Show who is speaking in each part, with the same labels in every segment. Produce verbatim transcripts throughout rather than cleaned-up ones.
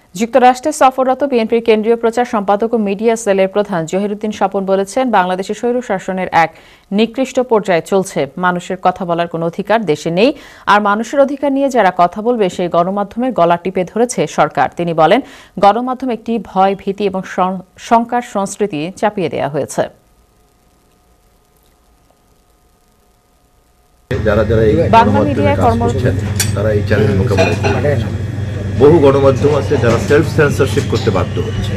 Speaker 1: যুক্তরাষ্ট্রে সফররত বিএনপির কেন্দ্রীয় প্রচার সম্পাদক ও মিডিয়া সেলের প্রধান জহিরুদ্দিন স্বপন বলেছেন, বাংলাদেশে স্বৈরশাসনের এক নিকৃষ্ট পর্যায়ে চলছে। মানুষের কথা বলার কোনো অধিকার দেশে নেই, আর মানুষের অধিকার নিয়ে যারা কথা বলবে সেই গণমাধ্যমের গলা টিপে ধরেছে সরকার। তিনি বলেন, গণমাধ্যম একটি ভয়, ভীতি এবং শঙ্কার সংস্কৃতি চাপিয়ে দেওয়া হয়েছে।
Speaker 2: যারা যারা এই গণমাধ্যমে কাজ করছেন তারা এই চ্যালেঞ্জ মোকাবেলা করছেন। বহু গণমাধ্যম আছে যারা সেলফ সেন্সরশিপ করতে বাধ্য হচ্ছে।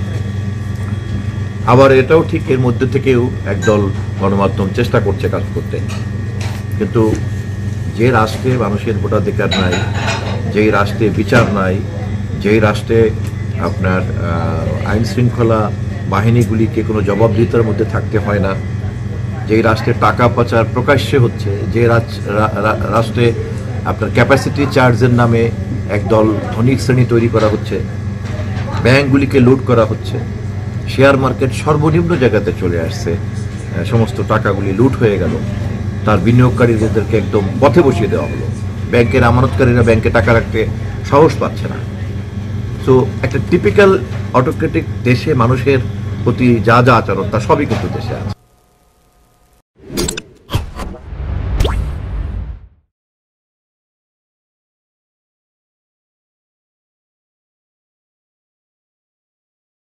Speaker 2: আবার এটাও ঠিক, এর মধ্যে থেকেও একদল গণমাধ্যম চেষ্টা করছে কাজ করতে। কিন্তু যে রাষ্ট্রে মানুষের ভোটাধিকার নাই, যেই রাষ্ট্রে বিচার নাই, যেই রাষ্ট্রে আপনার আইন শৃঙ্খলা বাহিনীগুলিকে কোনো জবাবদিহিতার মধ্যে থাকতে হয় না, যেই রাষ্ট্রে টাকা পাচার প্রকাশ্যে হচ্ছে, যে রাষ্ট্রে আপনার ক্যাপাসিটি চার্জের নামে একদল ধনিক শ্রেণী তৈরি করা হচ্ছে, ব্যাংকগুলিকে লুট করা হচ্ছে, শেয়ার মার্কেট সর্বনিম্ন জায়গাতে চলে আসছে, সমস্ত টাকাগুলি লুট হয়ে গেল, তার বিনিয়োগকারীদেরকে একদম পথে বসিয়ে দেওয়া হলো, ব্যাংকের আমানতকারীরা ব্যাংকে টাকা রাখতে সাহস পাচ্ছে না। সো একটা টিপিক্যাল অটোক্রেটিক দেশে মানুষের প্রতি যা যা আচরণ তা সবই কিন্তু দেশে আছে।